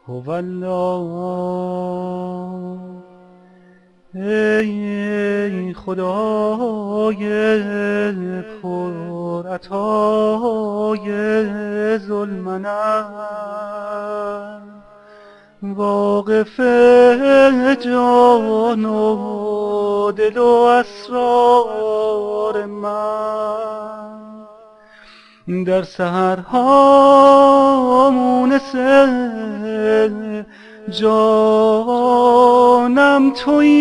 والله ای خدای پر عطای ذوالمنن، واقف جان و دل و اسرار من، در سحرها مونس جانم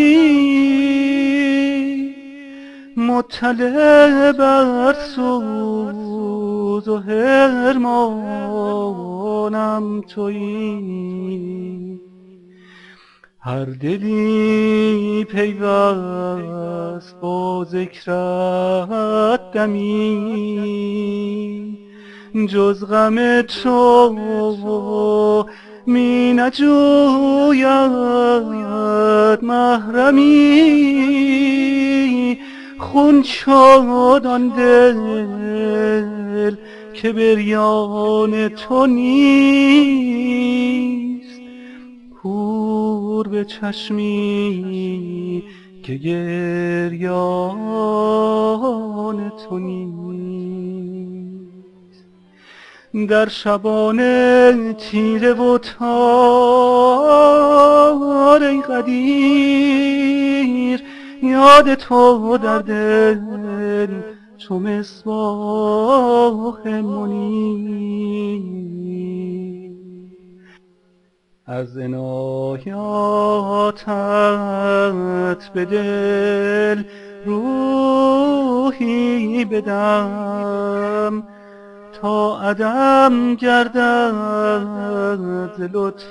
تویی، مطلع بر سوز و حرمانم تویی. هر دلی پیوست با ذکرت دمی، جز غم تو می نجوید محرمی، خون شد آن دل که بریان تو نیست، کور به چشمی که گریان تو نیست. در شبانه تیره و تار ای قدیر، یاد تو در دل چو مصباح منیر. از عنایاتت به دل روحی بدم، تا عدم گردد ز لطف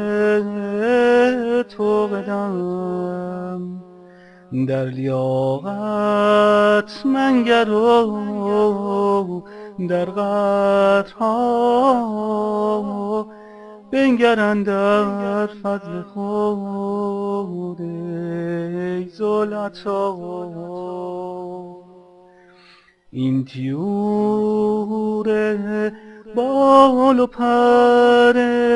تو قدم. در لیاقت منگر و در قدرها بنگر اندر فضل خود ای ذوالعطا. این طیور بال و پر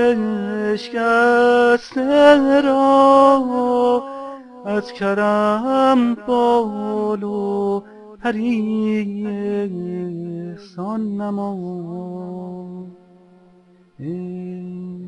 اشکسته را، از کرم بال و پری احسان نما.